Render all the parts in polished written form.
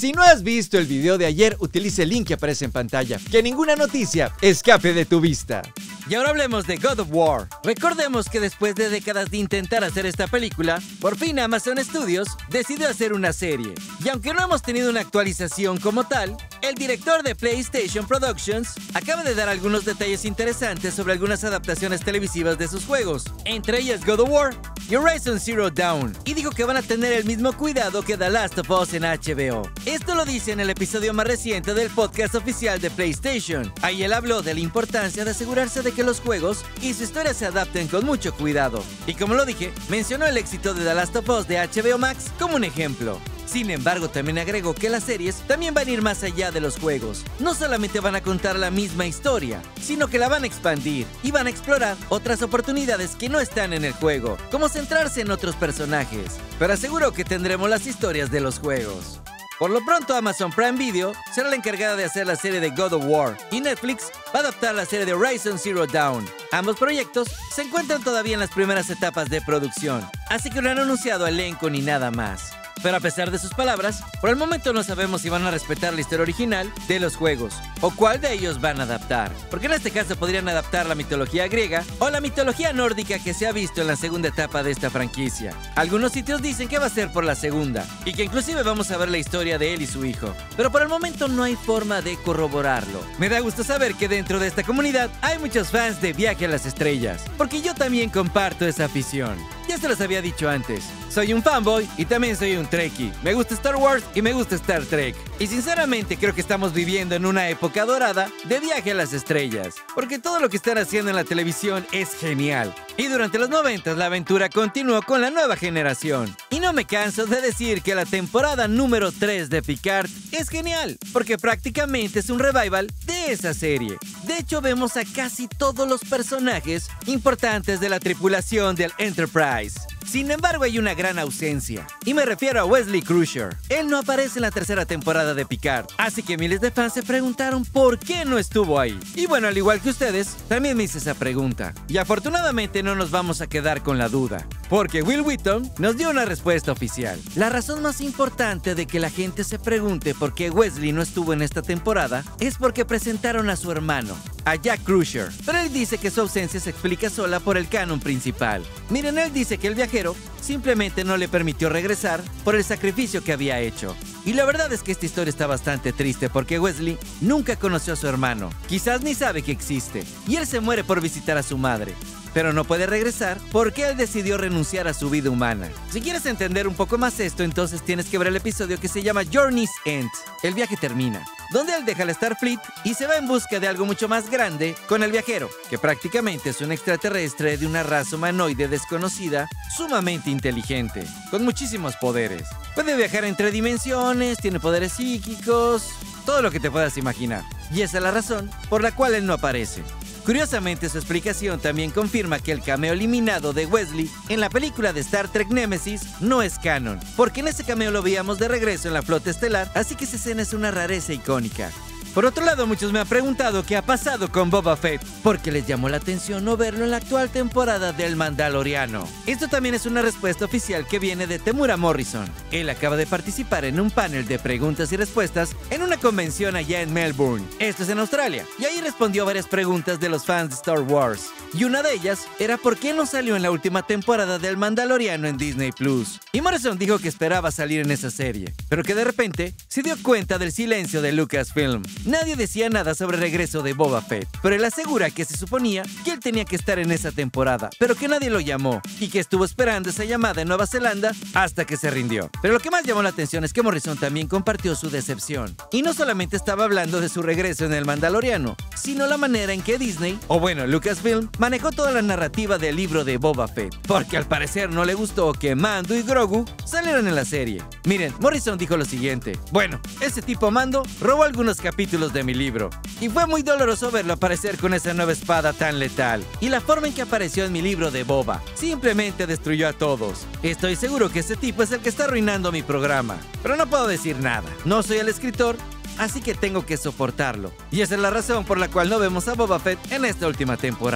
Si no has visto el video de ayer, utiliza el link que aparece en pantalla. Que ninguna noticia escape de tu vista. Y ahora hablemos de God of War. Recordemos que después de décadas de intentar hacer esta película, por fin Amazon Studios decidió hacer una serie. Y aunque no hemos tenido una actualización como tal, el director de PlayStation Productions acaba de dar algunos detalles interesantes sobre algunas adaptaciones televisivas de sus juegos, entre ellas God of War y Horizon Zero Dawn, y dijo que van a tener el mismo cuidado que The Last of Us en HBO. Esto lo dice en el episodio más reciente del podcast oficial de PlayStation. Ahí él habló de la importancia de asegurarse de que los juegos y su historia se adapten con mucho cuidado. Y como lo dije, mencionó el éxito de The Last of Us de HBO Max como un ejemplo. Sin embargo, también agregó que las series también van a ir más allá de los juegos. No solamente van a contar la misma historia, sino que la van a expandir y van a explorar otras oportunidades que no están en el juego, como centrarse en otros personajes. Pero aseguró que tendremos las historias de los juegos. Por lo pronto, Amazon Prime Video será la encargada de hacer la serie de God of War y Netflix va a adaptar la serie de Horizon Zero Dawn. Ambos proyectos se encuentran todavía en las primeras etapas de producción, así que no han anunciado elenco ni nada más. Pero a pesar de sus palabras, por el momento no sabemos si van a respetar la historia original de los juegos o cuál de ellos van a adaptar, porque en este caso podrían adaptar la mitología griega o la mitología nórdica que se ha visto en la segunda etapa de esta franquicia. Algunos sitios dicen que va a ser por la segunda y que inclusive vamos a ver la historia de él y su hijo, pero por el momento no hay forma de corroborarlo. Me da gusto saber que dentro de esta comunidad hay muchos fans de Viaje a las Estrellas, porque yo también comparto esa afición. Ya se los había dicho antes, soy un fanboy y también soy un trekkie. Me gusta Star Wars y me gusta Star Trek. Y sinceramente creo que estamos viviendo en una época dorada de Viaje a las Estrellas, porque todo lo que están haciendo en la televisión es genial. Y durante los 90 la aventura continuó con la nueva generación. Y no me canso de decir que la temporada número 3 de Picard es genial, porque prácticamente es un revival de esa serie. De hecho, vemos a casi todos los personajes importantes de la tripulación del Enterprise. Sin embargo, hay una gran ausencia, y me refiero a Wesley Crusher. Él no aparece en la tercera temporada de Picard, así que miles de fans se preguntaron por qué no estuvo ahí. Y bueno, al igual que ustedes, también me hice esa pregunta. Y afortunadamente no nos vamos a quedar con la duda, porque Will Wheaton nos dio una respuesta oficial. La razón más importante de que la gente se pregunte por qué Wesley no estuvo en esta temporada es porque presentaron a su hermano, a Jack Crusher, pero él dice que su ausencia se explica sola por el canon principal. Miren, él dice que el viajero simplemente no le permitió regresar por el sacrificio que había hecho. Y la verdad es que esta historia está bastante triste porque Wesley nunca conoció a su hermano, quizás ni sabe que existe, y él se muere por visitar a su madre. Pero no puede regresar porque él decidió renunciar a su vida humana. Si quieres entender un poco más esto, entonces tienes que ver el episodio que se llama Journey's End, el viaje termina, donde él deja la Starfleet y se va en busca de algo mucho más grande con el viajero, que prácticamente es un extraterrestre de una raza humanoide desconocida, sumamente inteligente, con muchísimos poderes. Puede viajar entre dimensiones, tiene poderes psíquicos, todo lo que te puedas imaginar. Y esa es la razón por la cual él no aparece. Curiosamente, su explicación también confirma que el cameo eliminado de Wesley en la película de Star Trek Nemesis no es canon, porque en ese cameo lo veíamos de regreso en la flota estelar, así que esa escena es una rareza icónica. Por otro lado, muchos me han preguntado qué ha pasado con Boba Fett, porque les llamó la atención no verlo en la actual temporada del Mandaloriano. Esto también es una respuesta oficial que viene de Temuera Morrison. Él acaba de participar en un panel de preguntas y respuestas en una convención allá en Melbourne. Esto es en Australia. Y ahí respondió varias preguntas de los fans de Star Wars. Y una de ellas era por qué no salió en la última temporada del Mandaloriano en Disney Plus. Y Morrison dijo que esperaba salir en esa serie, pero que de repente se dio cuenta del silencio de Lucasfilm. Nadie decía nada sobre el regreso de Boba Fett, pero él asegura que se suponía que él tenía que estar en esa temporada, pero que nadie lo llamó y que estuvo esperando esa llamada en Nueva Zelanda hasta que se rindió. Pero lo que más llamó la atención es que Morrison también compartió su decepción. Y no solamente estaba hablando de su regreso en el Mandaloriano, sino la manera en que Disney, o bueno, Lucasfilm, manejó toda la narrativa del libro de Boba Fett, porque al parecer no le gustó que Mando y Grogu salieran en la serie. Miren, Morrison dijo lo siguiente: bueno, ese tipo Mando robó algunos capítulos de mi libro, y fue muy doloroso verlo aparecer con esa nueva espada tan letal, y la forma en que apareció en mi libro de Boba simplemente destruyó a todos. Estoy seguro que ese tipo es el que está arruinando mi programa, pero no puedo decir nada, no soy el escritor, así que tengo que soportarlo, y esa es la razón por la cual no vemos a Boba Fett en esta última temporada.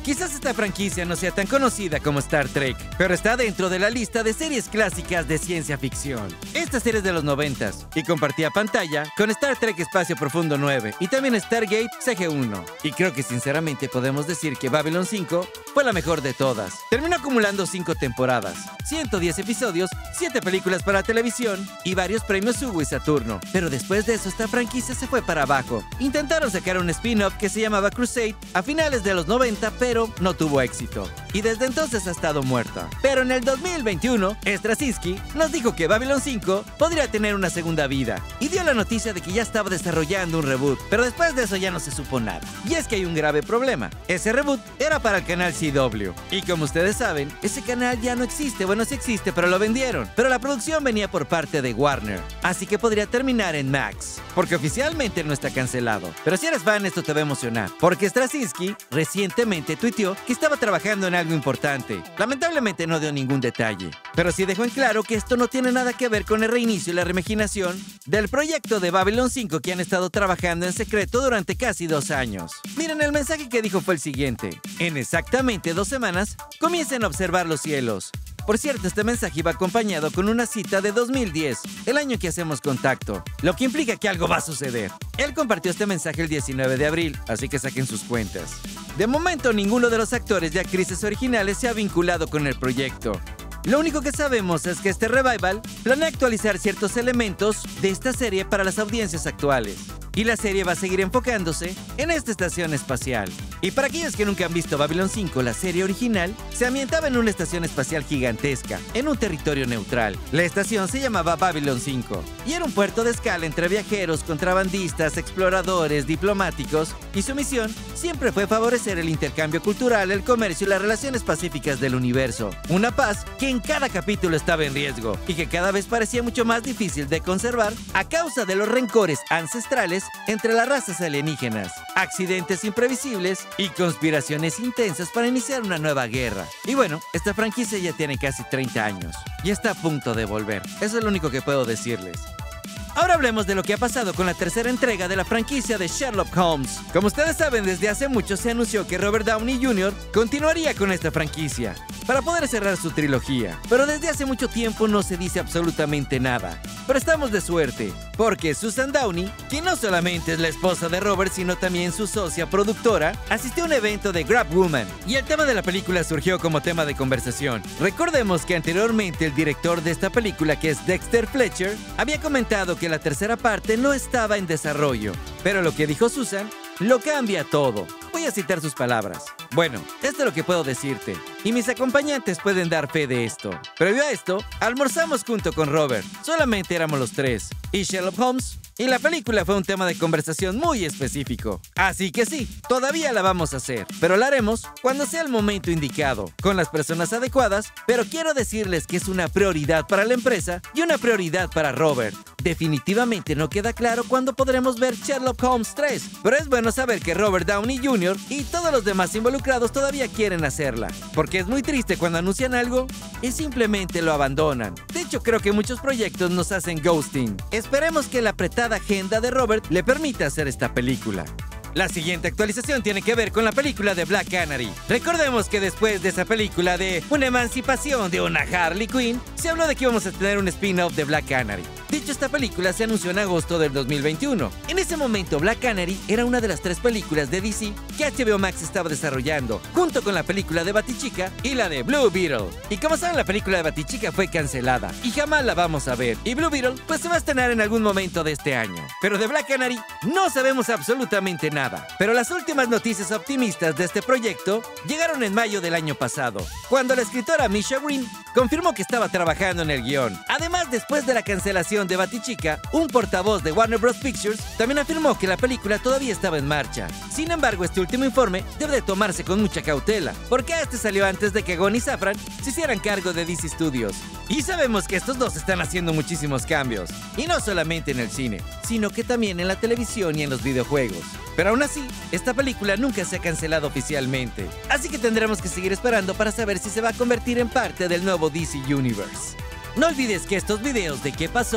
Quizás esta franquicia no sea tan conocida como Star Trek, pero está dentro de la lista de series clásicas de ciencia ficción. Esta serie es de los 90s y compartía pantalla con Star Trek Espacio Profundo 9 y también Stargate CG-1. Y creo que sinceramente podemos decir que Babylon 5 fue la mejor de todas. Terminó acumulando 5 temporadas, 110 episodios, 7 películas para televisión y varios premios Hugo y Saturno. Pero después de eso esta franquicia se fue para abajo. Intentaron sacar un spin-off que se llamaba Crusade a finales de los 90, pero no tuvo éxito. Y desde entonces ha estado muerta. Pero en el 2021, Straczynski nos dijo que Babylon 5 podría tener una segunda vida y dio la noticia de que ya estaba desarrollando un reboot, pero después de eso ya no se supo nada. Y es que hay un grave problema. Ese reboot era para el canal CW. Y como ustedes saben, ese canal ya no existe. Bueno, sí existe, pero lo vendieron. Pero la producción venía por parte de Warner, así que podría terminar en Max, porque oficialmente no está cancelado. Pero si eres fan, esto te va a emocionar, porque Straczynski recientemente tuiteó que estaba trabajando en algo importante. Lamentablemente no dio ningún detalle, pero sí dejó en claro que esto no tiene nada que ver con el reinicio y la reimaginación del proyecto de Babylon 5 que han estado trabajando en secreto durante casi 2 años. Miren, el mensaje que dijo fue el siguiente: en exactamente 2 semanas comiencen a observar los cielos. Por cierto, este mensaje iba acompañado con una cita de 2010, el año que hacemos contacto, lo que implica que algo va a suceder. Él compartió este mensaje el 19 de abril, así que saquen sus cuentas. De momento, ninguno de los actores y actrices originales se ha vinculado con el proyecto. Lo único que sabemos es que este revival planea actualizar ciertos elementos de esta serie para las audiencias actuales. Y la serie va a seguir enfocándose en esta estación espacial. Y para aquellos que nunca han visto Babylon 5, la serie original se ambientaba en una estación espacial gigantesca, en un territorio neutral. La estación se llamaba Babylon 5 y era un puerto de escala entre viajeros, contrabandistas, exploradores, diplomáticos, y su misión siempre fue favorecer el intercambio cultural, el comercio y las relaciones pacíficas del universo. Una paz que en cada capítulo estaba en riesgo y que cada vez parecía mucho más difícil de conservar a causa de los rencores ancestrales entre las razas alienígenas, accidentes imprevisibles y conspiraciones intensas para iniciar una nueva guerra. Y bueno, esta franquicia ya tiene casi 30 años y está a punto de volver. Eso es lo único que puedo decirles. Ahora hablemos de lo que ha pasado con la tercera entrega de la franquicia de Sherlock Holmes. Como ustedes saben, desde hace mucho se anunció que Robert Downey Jr. continuaría con esta franquicia para poder cerrar su trilogía. Pero desde hace mucho tiempo no se dice absolutamente nada. Pero estamos de suerte, porque Susan Downey, quien no solamente es la esposa de Robert, sino también su socia productora, asistió a un evento de Grab Woman, y el tema de la película surgió como tema de conversación. Recordemos que anteriormente el director de esta película, que es Dexter Fletcher, había comentado que la tercera parte no estaba en desarrollo. Pero lo que dijo Susan lo cambia todo. Voy a citar sus palabras. Bueno, esto es lo que puedo decirte, y mis acompañantes pueden dar fe de esto. Previo a esto, almorzamos junto con Robert. Solamente éramos los 3. Y Sherlock Holmes y la película fue un tema de conversación muy específico. Así que sí, todavía la vamos a hacer, pero la haremos cuando sea el momento indicado, con las personas adecuadas, pero quiero decirles que es una prioridad para la empresa y una prioridad para Robert. Definitivamente no queda claro cuándo podremos ver Sherlock Holmes 3, pero es bueno saber que Robert Downey Jr. y todos los demás involucrados todavía quieren hacerla, porque es muy triste cuando anuncian algo y simplemente lo abandonan. De hecho, creo que muchos proyectos nos hacen ghosting. Esperemos que la apretada agenda de Robert le permita hacer esta película. La siguiente actualización tiene que ver con la película de Black Canary. Recordemos que después de esa película de una emancipación de una Harley Quinn, se habló de que íbamos a tener un spin-off de Black Canary. De hecho, esta película se anunció en agosto del 2021. En ese momento, Black Canary era una de las 3 películas de DC que HBO Max estaba desarrollando, junto con la película de Batichica y la de Blue Beetle. Y como saben, la película de Batichica fue cancelada y jamás la vamos a ver. Y Blue Beetle pues se va a estrenar en algún momento de este año. Pero de Black Canary no sabemos absolutamente nada. Pero las últimas noticias optimistas de este proyecto llegaron en mayo del año pasado, cuando la escritora Misha Green confirmó que estaba trabajando en el guión. Además, después de la cancelación de Batichica, un portavoz de Warner Bros. Pictures también afirmó que la película todavía estaba en marcha. Sin embargo, este último informe debe de tomarse con mucha cautela, porque este salió antes de que Gunn y Safran se hicieran cargo de DC Studios. Y sabemos que estos dos están haciendo muchísimos cambios, y no solamente en el cine, sino que también en la televisión y en los videojuegos. Pero aún así, esta película nunca se ha cancelado oficialmente, así que tendremos que seguir esperando para saber si se va a convertir en parte del nuevo DC Universe. No olvides que estos videos de qué pasó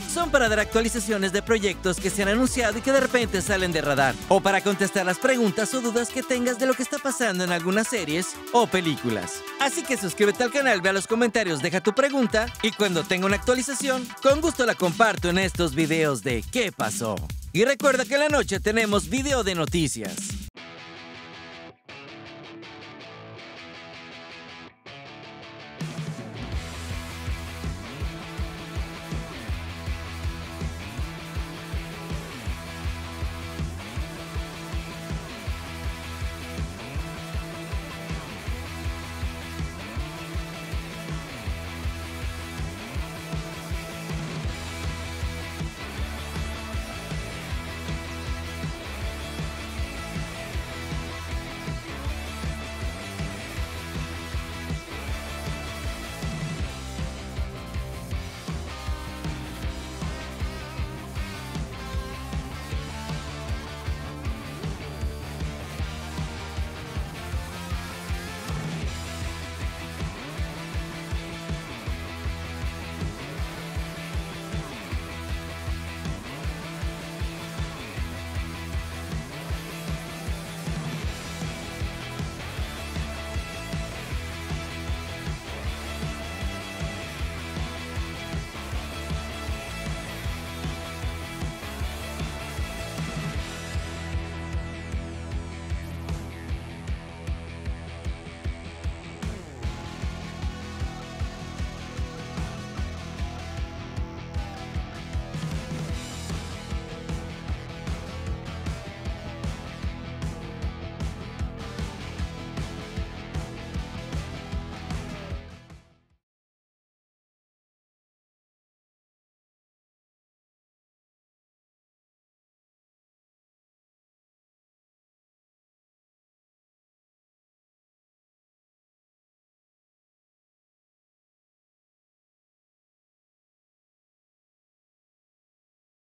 son para dar actualizaciones de proyectos que se han anunciado y que de repente salen de radar, o para contestar las preguntas o dudas que tengas de lo que está pasando en algunas series o películas. Así que suscríbete al canal, ve a los comentarios, deja tu pregunta y cuando tenga una actualización, con gusto la comparto en estos videos de ¿Qué pasó? Y recuerda que en la noche tenemos video de noticias.